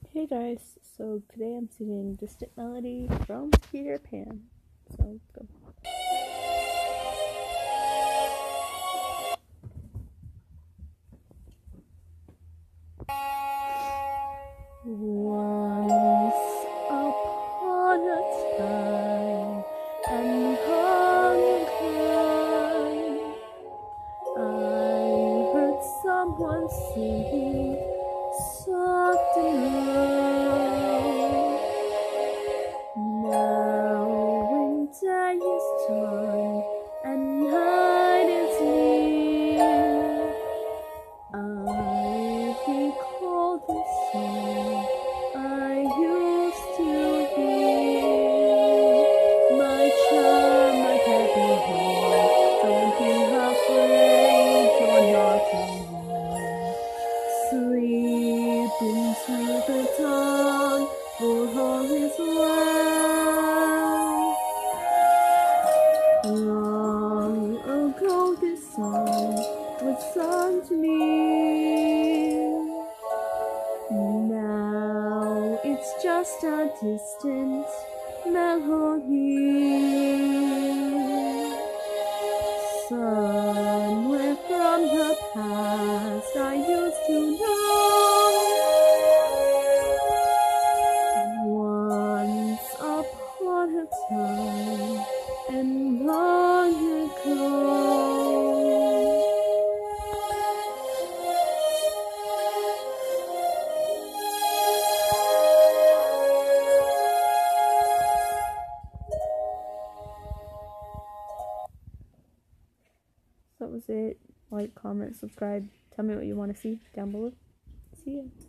Hey guys, so today I'm singing Distant Melody from Peter Pan. So let's go. Once upon a time and long ago, I heard someone singing soft and low. Now when day is done and night is near, I recall the song I used to hear. My child, my happy home, don't be afraid, you're not alone. Sleep into the dawn, for all is well. Long ago this song was sung to me. Now it's just a distant melody. Somewhere from the past I used to know. Once upon a time and long ago. So that was it. Like, comment, subscribe. Tell me what you want to see down below. See ya.